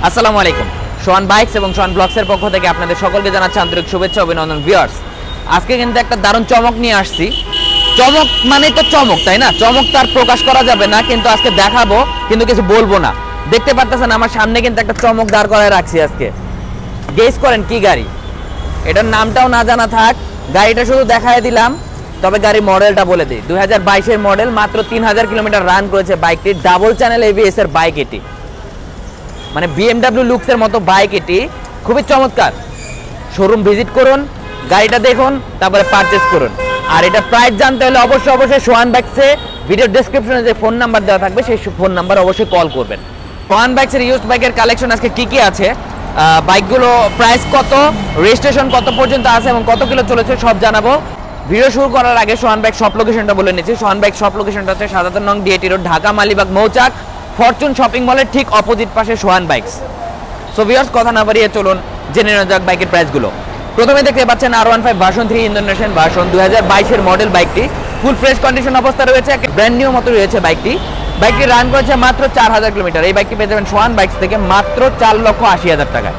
আসসালামু আলাইকুম। সোহান বাইকস এবং সোহান ব্লগসের পক্ষ থেকে আপনাদের সকলকে জানাচ্ছি আন্তরিক শুভেচ্ছা অভিনন্দন ভিউয়ার্স। আজকে কিন্তু একটা দারুণ চমক নিয়ে আসছি। চমক মানে তো চমক, তাই না? চমক তার প্রকাশ করা যাবে না, কিন্তু আজকে দেখাবো, কিন্তু কিছু বলবো না। দেখতে পারতেছেন আমার সামনে কিন্তু একটা চমক দাঁড় করায় রাখছি আজকে। গেস করেন কি গাড়ি? এটার নামটাও না জানা থাক, গাড়িটা শুধু দেখায় দিলাম। তবে গাড়ির মডেলটা বলে দিই, 2022-এর মডেল, মাত্র 3000 কিলোমিটার রান করেছে বাইকটি। ডাবল চ্যানেল এবিএস এর বাইক এটি, মানে BMW লুকসের মতো বাইক এটি, খুবই চমৎকার। শোরুম ভিজিট করুন, গাড়িটা দেখুন, তারপরে পারচেস করুন। আর এটা প্রাইস জানতে হলে অবশ্যই সোহান বাইকসে ভিডিও ডেসক্রিপশনে যে ফোন নাম্বার দেওয়া থাকবে সেই ফোন নাম্বার অবশ্যই কল করবেন। সোহান বাইকসের ইউজড বাইকের কালেকশন আজকে কি আছে, বাইকগুলো প্রাইস কত, রেজিস্ট্রেশন কত পর্যন্ত আছে এবং কত কিলো চলেছে সব জানাবো। ভিডিও শুরু করার আগে সোহান বাইক শপ লোকেশনটা বলে নিচ্ছি। সোহান বাইক শপ লোকেশনটা হচ্ছে ৭৭ নং DIT রোড, ঢাকা মালিবাগ মৌচাক, ফরচুন শপিং মলের ঠিক অপোজিট পাশে সোহান বাইকস। সো ভিউয়ার্স, কথা না বাড়িয়ে চলুন জেনে নেওয়া যাক বাইকের প্রাইসগুলো। প্রথমে দেখতে পাচ্ছেন R15 ভার্সন 3 ইন্দোনেশিয়ান ভার্সন, 2022-এর মডেল বাইকটি। ফুল ফ্রেশ কন্ডিশন অবস্থা রয়েছে, ব্র্যান্ড নিউ মতো রয়েছে বাইকটি। বাইকটি রান করেছে মাত্র 4000 কিলোমিটার। এই বাইকটি পেয়ে যাবেন সোহান বাইকস থেকে মাত্র 4,80,000 টাকায়।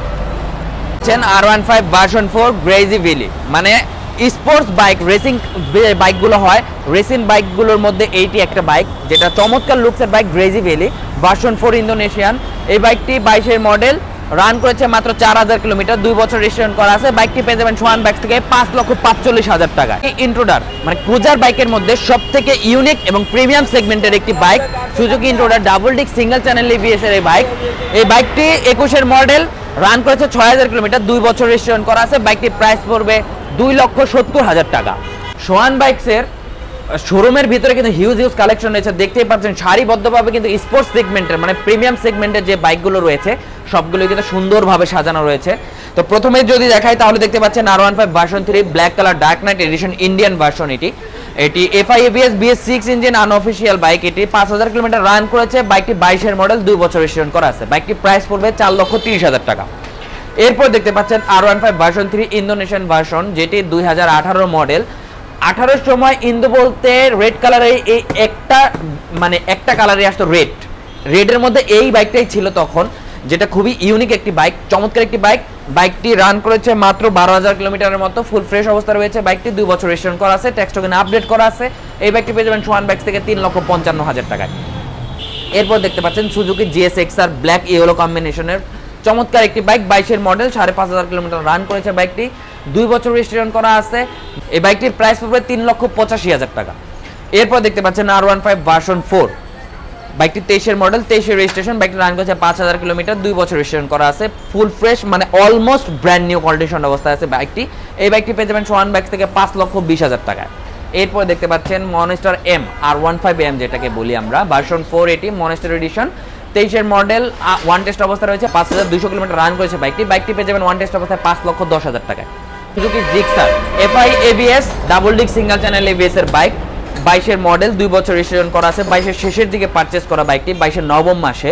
R15 ভার্সন 4 গ্রেজি ভ্যালি, মানে স্পোর্টস বাইক, রেসিং বাইকগুলো হয়, রেসিং বাইকগুলোর মধ্যে এইটি একটা বাইক, যেটা চমৎকার লুকসের বাইক, গ্রেজি ভ্যালি ভার্সন 4 ইন্দোনেশিয়ান। এই বাইকটি 22-এর মডেল, রান করেছে মাত্র 4000 কিলোমিটার, 2 বছর রেজিস্ট্রেশন করা আছে। বাইকটি পেয়ে যাবেন সোহান বাইকস থেকে 5,45,000 টাকা। ইন্ট্রোডার মানে ক্রুজার বাইকের মধ্যে সবথেকে ইউনিক এবং প্রিমিয়াম সেগমেন্টের একটি bike, Suzuki Intruder double disc single channel ABS এর এই বাইক। এই বাইকটি 21-এর মডেল, রান করেছে 6000 কিলোমিটার, 2 বছর রেজিস্ট্রেশন করা আছে। বাইকটির প্রাইস পড়বে 2,70,000 টাকা। সোহান বাইকসের শোরুমের ভিতরে কিন্তু হিউজ কালেকশন রয়েছে, দেখতেই পাচ্ছেন সারিবদ্ধভাবে কিন্তু স্পোর্টস সেগমেন্টের মানে প্রিমিয়াম সেগমেন্টের যে বাইকগুলো রয়েছে সবগুলো কিন্তু সুন্দরভাবে সাজানো রয়েছে। তো প্রথমে যদি দেখাই তাহলে দেখতে পাচ্ছেন R15 version 3 black colour dark knight edition Indian version. এটি FI ABS BS6 engine unofficial bike. এটি 5000 কিলোমিটার রান করেছে। বাইকটি 22-এর মডেল, 2 বছর রেজিস্ট্রেশন করা আছে। বাইকটির প্রাইস পড়বে 4,30,000 টাকা। এরপর দেখতে পাচ্ছেন R15 ভার্সন 3 ইন্দোনেশিয়ান ভার্সন, যেটি 2018 মডেল। 18-র সময় ইন্দো বলতে রেড কালারে এই একটা কালারে আসতো, রেডের মধ্যে এই বাইকটাই ছিল তখন, যেটা খুবই ইউনিক একটি বাইক, চমৎকার একটি বাইক। বাইকটি রান করেছে মাত্র 12,000 কিলোমিটারের মতো, ফুল ফ্রেশ অবস্থা রয়েছে বাইকটি, 2 বছর রেজিস্ট্রেশন করা আছে, ট্যাক্স টোকেন আপডেট করা আছে। এই বাইকটি পেয়ে যাবেন সোহান বাইকস থেকে 3,55,000 টাকায়। এরপর দেখতে পাচ্ছেন সুজুকি GSX-R ব্ল্যাক ইয়েলো কম্বিনেশনের চমৎকার একটি বাইক, 22-এর মডেল, 5,500 কিলোমিটার রান করেছে বাইকটি, 2 বছর রেজিস্ট্রেশন করা আছে। এই বাইকটির প্রাইস পড়বে 3,85,000 টাকা। এরপর দেখতে পাচ্ছেন R15 ভার্সন 4, বাইকটি 23-এর মডেল, 23-এর রেজিস্ট্রেশন। বাইকটি রান করেছে 5000 কিলোমিটার, 2 বছর রেজিস্ট্রেশন করা আছে, ফুল ফ্রেশ মানে অলমোস্ট ব্র্যান্ড নিউ কন্ডিশন অবস্থায় আছে বাইকটি। এই বাইকটি পেয়ে যাবেন সোহান বাইকস থেকে 5,20,000 টাকায়। এরপর দেখতে পাচ্ছেন মনস্টার M R15M, যেটাকে বলি আমরা, ভার্সন 4 এটি মনস্টার এডিশন, 23-এর মডেল, ওয়ান টেস্ট অবস্থা রয়েছে, 5200 কিলোমিটার রান করেছে বাইকটি। বাইকটি পেয়ে যাবেন ওয়ান টেস্ট অবস্থায় 5,10,000 টাকায়। Suzuki Gixxer FI ABS double disc single channel ABS এর বাইক, 22-এর মডেল, 2 বছর রেজিস্ট্রেশন করা আছে। 22-এর শেষের দিকে পারচেস করা বাইকটি, 22-এর নবম মাসে,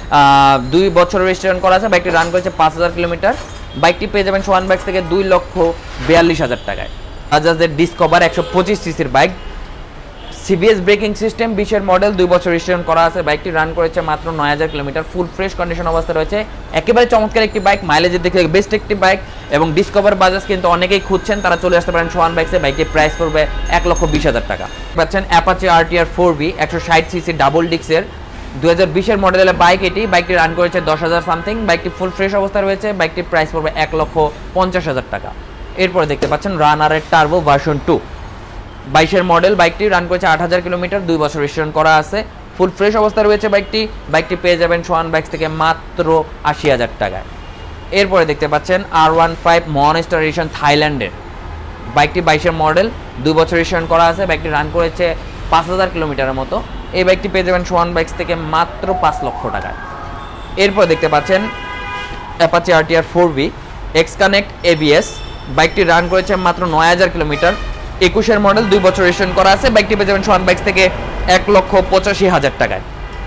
2 বছর রেজিস্ট্রেশন করা আছে। বাইকটি রান করেছে 5000 কিলোমিটার। বাইকটি পেয়ে যাবেন সোহান বাইকস থেকে 2,42,000 টাকায়। বাজাজের ডিসকভার 125 সিসির বাইক, CBS ব্রেকিং সিস্টেম, 20-এর মডেল, 2 বছর রেজিস্ট্রেশন করা আছে। বাইকটি রান করেছে মাত্র 9000 কিলোমিটার, ফুল ফ্রেশ কন্ডিশন অবস্থা রয়েছে, একেবারে চমৎকার একটি বাইক, মাইলেজের দিকে বেস্ট একটি বাইক। এবং ডিসকভার বাজাজ কিন্তু অনেকেই খুঁজছেন, তারা চলে আসতে পারেন সোহান বাইকসে। বাইকটির প্রাইস পড়বে 1,20,000 টাকা। পাচ্ছেন Apache RTR 4V 160 CC double ডিস্কের, 2020-এর মডেলের বাইক এটি। বাইকটি রান করেছে 10,000 সামথিং। বাইকটি ফুল ফ্রেশ অবস্থা রয়েছে। বাইকটির প্রাইস পড়বে 1,50,000 টাকা। এরপরে দেখতে পাচ্ছেন রানারের টার্বো ভার্সন 2, 22-এর মডেল। বাইকটি রান করেছে 8000 কিলোমিটার, 2 বছর রেজিস্ট্রেশন করা আছে, ফুল ফ্রেশ অবস্থা রয়েছে বাইকটি। বাইকটি পেয়ে যাবেন সোহান বাইকস থেকে মাত্র 80,000 টাকায়। এরপরে দেখতে পাচ্ছেন R15 মনস্টার এডিশন থাইল্যান্ডের, বাইকটি 22-এর মডেল, 2 বছর রেজিস্ট্রেশন করা আছে। বাইকটি রান করেছে 5000 কিলোমিটারের মতো। এই বাইকটি পেয়ে যাবেন সোহান বাইকস থেকে মাত্র 5 লক্ষ টাকায়। এরপর দেখতে পাচ্ছেন Apache RTR 4V X connect ABS, বাইকটি রান করেছে মাত্র 9000 কিলোমিটার, 21-এর মডেল, 2 বছর রেজিস্ট্রেশন করা আছে। বাইকটি পেয়ে যাবেন সোহান বাইকস থেকে 1,85,000 টাকায়।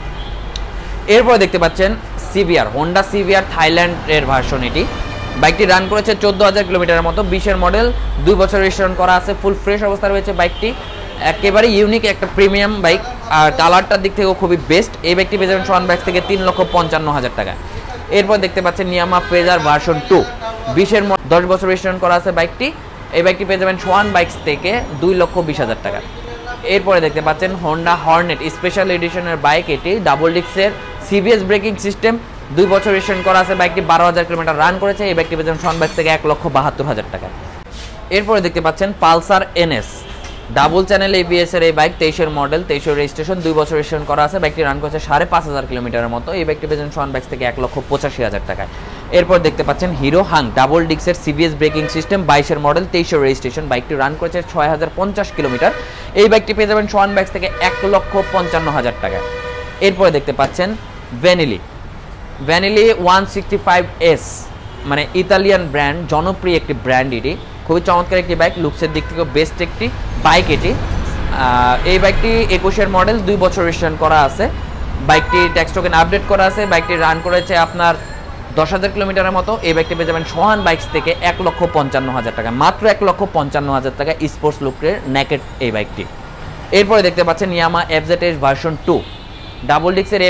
এরপর দেখতে পাচ্ছেন CBR হোন্ডা CBR থাইল্যান্ডের ভার্সন এটি, বাইকটি রান করেছে 14000 কিলোমিটারের মতো, 20-এর মডেল, 2 বছর রেজিস্ট্রেশন করা আছে, ফুল ফ্রেশ অবস্থা রয়েছে বাইকটি। একেবারে ইউনিক একটা প্রিমিয়াম বাইক, আর কালারটার দিক থেকেও খুবই বেস্ট। এই বাইকটি পেয়ে যাবেন সোহান বাইকস থেকে 3,55,000 টাকা। এরপর দেখতে পাচ্ছেন ইয়ামাহা ফেজার ভার্সন 2 20 10 বছর রেজিস্ট্রেশন করা আছে বাইকটি। এই বাইকটি পেয়ে যাবেন সোয়ান বাইকস থেকে 2,20,000 টাকা। এরপরে দেখতে পাচ্ছেন হোন্ডা হর্নেট স্পেশাল এডিশনের বাইক, এটি ডাবল ডিস্কের সিবিএস ব্রেকিং সিস্টেম, 2 বছর রেজিস্ট্রেশন করা আছে। বাইকটি 12,000 কিলোমিটার রান করেছে। এই বাইকটি পেয়ে যাবেন সোয়ান বাইকস থেকে 1,72,000 টাকা। এরপরে দেখতে পাচ্ছেন Pulsar NS double channel ABS এর এই বাইক, 23 মডেল, 23 রেজিস্ট্রেশন, 2 বছর রেজিস্ট্রেশন করা আছে। বাইকটি রান করেছে 5,500 কিলোমিটারের মতো। এই বাইকটি পেয়ে যাবেন সোয়ান বাইকস থেকে 1,85,000 টাকায়। এরপর দেখতে পাচ্ছেন হিরো হাং ডাবল ডিস্কের CBS braking system, 22 model, 23 registration. বাইকটি রান করেছে 6,050 কিলোমিটার। এই বাইকটি পেয়ে যাবেন সোয়ান বাইকস থেকে 1,55,000 টাকায়। এরপরে দেখতে পাচ্ছেন ভ্যানিলি 165S, মানে ইতালিয়ান ব্র্যান্ড, জনপ্রিয় একটি ব্র্যান্ড। এটি খুবই চমৎকার একটি বাইক, লুকসের দিক থেকে বেস্ট একটি বাইক এটি। এই বাইকটি 21 মডেল, 2 বছর রেজিস্ট্রেশন করা আছে। বাইকটি ট্যাক্স টোকেন আপডেট করা আছে। বাইকটি রান করেছে আপনার 10,000 কিলোমিটারের মতো। এই বাইকটি পেয়ে যাবেন সোহান বাইকস থেকে 1,55,000 টাকা, মাত্র 1,55,000 টাকা স্পোর্টস লুকের নেকেড এই বাইকটি। এরপরে দেখতে পাচ্ছেন ইয়ামাহা এফজেডএস ভার্সন 2 ডাবল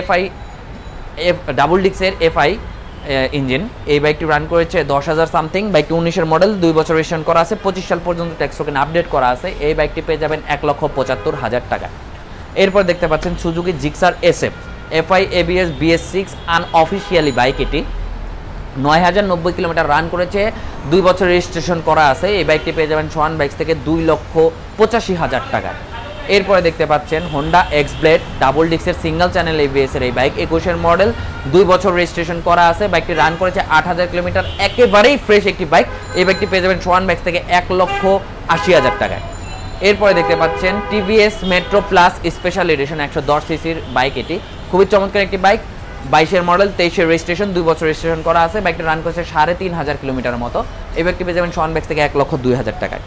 ডিস্কের এফআই ইঞ্জিন। এই বাইকটি রান করেছে 10,000 সামথিং। বাইকটি 19 মডেল, 2 বছর রেজিস্ট্রেশন করা আছে। 25 সাল পর্যন্ত ট্যাক্স টোকেন আপডেট করা আছে। এই বাইকটি পেয়ে যাবেন 1,75,000 টাকা। এরপর দেখতে পাচ্ছেন Suzuki Gixxer SF FI ABS BS6 unofficially bike. এটি 9,090 কিলোমিটার রান করেছে, 2 বছর রেজিস্ট্রেশন করা আছে। এই বাইকটি পেয়ে যাবেন সোয়ান বাইকস থেকে 2,85,000 টাকা। এরপরে দেখতে পাচ্ছেন হোন্ডা এক্স ব্লেড ডাবল ডিস্কের সিঙ্গেল চ্যানেল এবিএস এর এই বাইক, 21 মডেল, 2 বছর রেজিস্ট্রেশন করা আছে। বাইকটি রান করেছে 8,000 কিলোমিটার, একেবারেই ফ্রেশ একটি বাইক। এই বাইকটি পেয়ে যাবেন সোয়ান বাইকস থেকে 1,80,000 টাকায়। এরপরে দেখতে পাচ্ছেন TVS Metro plus special edition 110 সিসির বাইক। এটি খুবই চমৎকার একটি বাইক, 22 মডেল, 23 রেজিস্ট্রেশন, 2 বছর রেজিস্ট্রেশন করা আছে। বাইকটি রান করেছে 3,500 কিলোমিটার মতো। এই বাইকটি পেয়ে যাবেন সোয়ান বাইকস থেকে 1,02,000 টাকায়।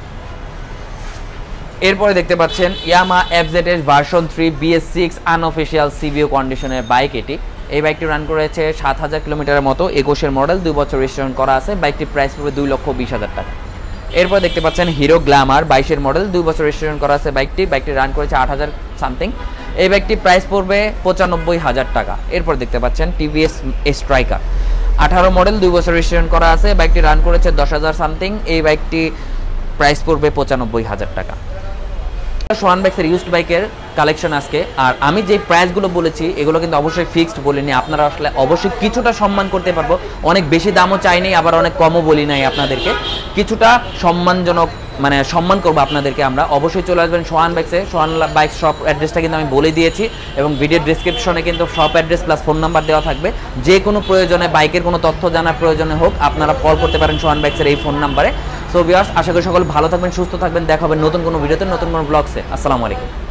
এরপরে দেখতে পাচ্ছেন Yamaha FZS version 3 BS6 unofficial সিভিও কন্ডিশনের বাইক। এটি এই বাইকটি রান করেছে 7,000 কিলোমিটারের মতো, 21 মডেল, 2 বছর রেজিস্ট্রেশন করা আছে। বাইকটির প্রাইস পড়বে 2,20,000 টাকা। এরপর দেখতে পাচ্ছেন হিরো গ্ল্যামার 22 মডেল, 2 বছর রেজিস্ট্রেশন করা আছে। বাইকটি রান করেছে 8,000 সামথিং। এই বাইকটি প্রাইস পড়বে 95,000 টাকা। এরপর দেখতে পাচ্ছেন টিভিএস স্ট্রাইকার 18 মডেল, 2 বছর রেজিস্ট্রেশন করা আছে। বাইকটি রান করেছে 10,000 সামথিং। এই বাইকটি প্রাইস পড়বে 95,000 টাকা। সোহান বাইকসের ইউজড বাইকের কালেকশন আজকে। আর আমি যে প্রাইসগুলো বলেছি এগুলো কিন্তু অবশ্যই ফিক্সড বলিনি, আপনারা আসলে অবশ্যই কিছুটা সম্মান করতে পারবো। অনেক বেশি দামও চাই নাই, আবার অনেক কমও বলি নাই আপনাদেরকে, কিছুটা সম্মানজনক মানে সম্মান করবো আপনাদেরকে আমরা। অবশ্যই চলে আসবেন সোহান বাইকসে। সোহান বাইক শপ অ্যাড্রেসটা কিন্তু আমি বলে দিয়েছি এবং ভিডিও ডিসক্রিপশনে কিন্তু shop address plus phone number দেওয়া থাকবে। যে কোনো প্রয়োজনে বাইকের কোনো তথ্য জানার প্রয়োজনে হোক আপনারা কল করতে পারেন সোহান বাইকসের এই ফোন নাম্বারে। সো ভিউয়ার্স, আশা করি সকল ভালো থাকবেন, সুস্থ থাকবেন। দেখা হবে নতুন কোনো ভিডিওতে, নতুন কোনো ব্লগসে। আসসালামু আলাইকুম।